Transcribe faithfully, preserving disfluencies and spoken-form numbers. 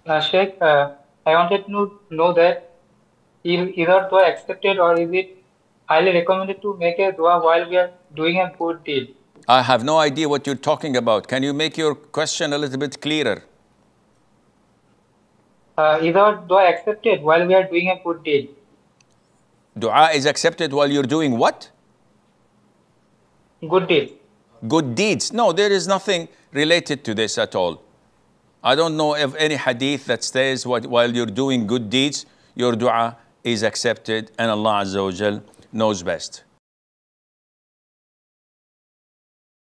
Uh, Sheikh, uh, I wanted to know that is either dua accepted or is it highly recommended to make a dua while we are doing a good deed? I have no idea what you're talking about. Can you make your question a little bit clearer? Uh, is our dua accepted while we are doing a good deed? Dua is accepted while you're doing what? Good deed. Good deeds. No, there is nothing related to this at all. I don't know of any hadith that says what, while you're doing good deeds, your dua is accepted and Allah Azza wa Jal knows best.